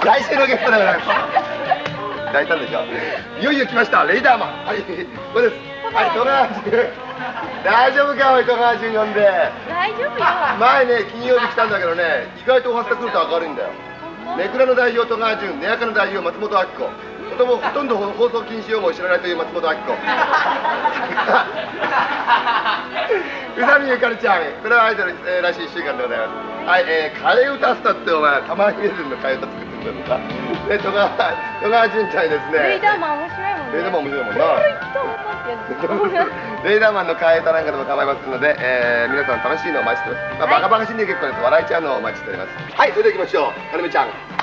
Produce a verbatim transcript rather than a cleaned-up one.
来週のゲストでございます。大胆でしょ。いよいよ来ました、レイダーマン。はい、これです。はい、戸川君。大丈夫か、おい、戸川君呼んで。 大丈夫よ。 前ね、金曜日来たんだけどね、意外と大阪来ると明るいんだよ。ネクラの代表、戸川君、ネアカの代表、松本明子。子供ほとんど放送禁止用語を知らないという松本明子。宇佐美ゆかりちゃん、これはアイドル、えー、らしいいっしゅうかんでございます。はい、えー、替え歌スタってお前、玉ひめずんの替え歌作ってくれるのか。で、戸川、戸川純ちゃんにですね。 レイダーマン面白いもんね。 レイダーマン面白いもんな。レイダーマンの替え歌なんかでも構いませんので、えー、皆さん楽しいのをお待ちしております。まあ、バカバカしいんで結構です。笑いちゃうのをお待ちしております。はい、それでは行きましょう。はるみちゃん。